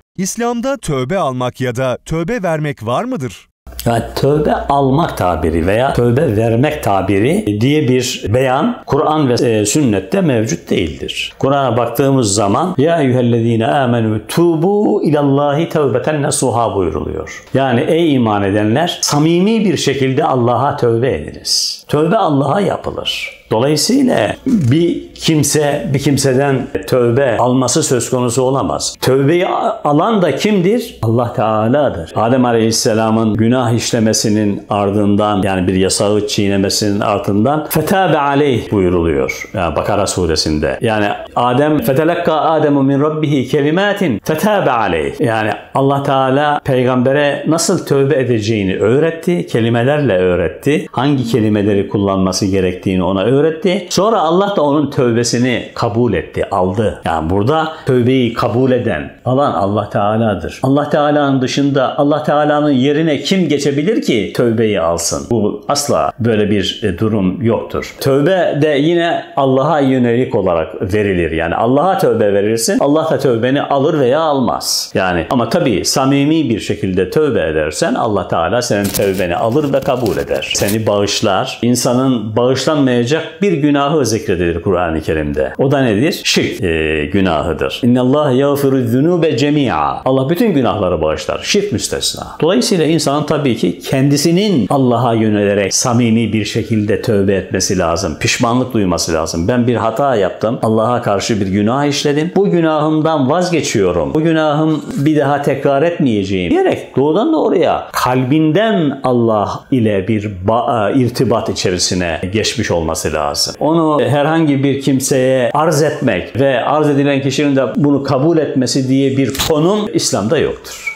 İslam'da tövbe almak ya da tövbe vermek var mıdır? Yani tövbe almak tabiri veya tövbe vermek tabiri diye bir beyan Kur'an ve sünnette mevcut değildir. Kur'an'a baktığımız zaman ya eyyühellezine amenu tubu ilallahi tevbeten nasuha buyuruluyor. Yani ey iman edenler samimi bir şekilde Allah'a tövbe ediniz. Tövbe Allah'a yapılır. Dolayısıyla bir kimseden tövbe alması söz konusu olamaz. Tövbeyi alan da kimdir? Allah Teala'dır. Adem Aleyhisselam'ın günah işlemesinin ardından, yani bir yasağı çiğnemesinin ardından fetâbe aleyh buyuruluyor. Yani Bakara suresinde. Yani fetelekka Ademu min rabbihi kelimatin fetâbe aleyh. Yani Allah Teala peygambere nasıl tövbe edeceğini öğretti, kelimelerle öğretti. Hangi kelimeleri kullanması gerektiğini ona öğretti. Sonra Allah da onun tövbesini kabul etti, aldı. Yani burada tövbeyi kabul eden, alan Allah Teala'dır. Allah Teala'nın dışında Allah Teala'nın yerine kim geçebilir ki tövbeyi alsın? Bu asla böyle bir durum yoktur. Tövbe de yine Allah'a yönelik olarak verilir. Yani Allah'a tövbe verirsin, Allah da tövbeni alır veya almaz. Yani ama tabii samimi bir şekilde tövbe edersen Allah Teala senin tövbeni alır ve kabul eder. Seni bağışlar. İnsanın bağışlanmayacak bir günahı zikredilir Kur'an-ı Kerim'de. O da nedir? Şirk günahıdır. İnnallâhe yağfiru'z-zunûbe cemî'a. Allah bütün günahları bağışlar. Şirk müstesna. Dolayısıyla insanın tabii ki kendisinin Allah'a yönelerek samimi bir şekilde tövbe etmesi lazım. Pişmanlık duyması lazım. Ben bir hata yaptım. Allah'a karşı bir günah işledim. Bu günahımdan vazgeçiyorum. Bu günahım bir daha tekrar etmeyeceğim diyerek doğrudan doğruya kalbinden Allah ile bir irtibat içerisine geçmiş olması lazım. Onu herhangi bir kimseye arz etmek ve arz edilen kişinin de bunu kabul etmesi diye bir konum İslam'da yoktur.